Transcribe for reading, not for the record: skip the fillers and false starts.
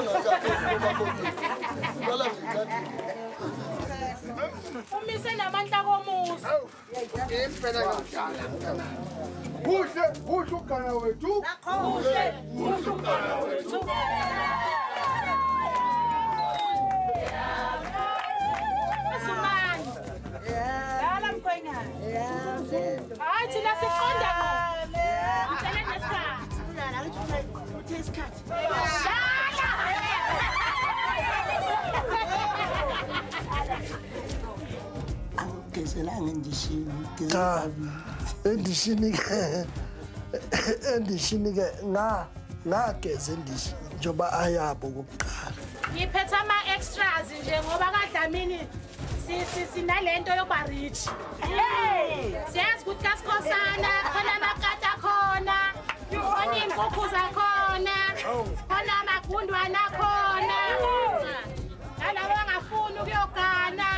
Umise namandla komuzi. Buhle ugana wethu. Buhle ugana wethu. Sumani. Yala mkhwenyana. Hayi thina siqonda ngqo. Ngicela nesikhathi. Unana ngithi uthe isikhathi. Angigezelanga endishini. Cha. Endishini ke ngageza endishini njoba ayabo kokuqala. Ngiphethe ama-extras nje ngoba kaDlamini sinalento yokuba rich. Siyazi ukuthi kaSikhosana khona amakati akhona, khona iy'nkukhu zakhona, khona amagundwane akhona. Nalabo abangafuni ukuyogana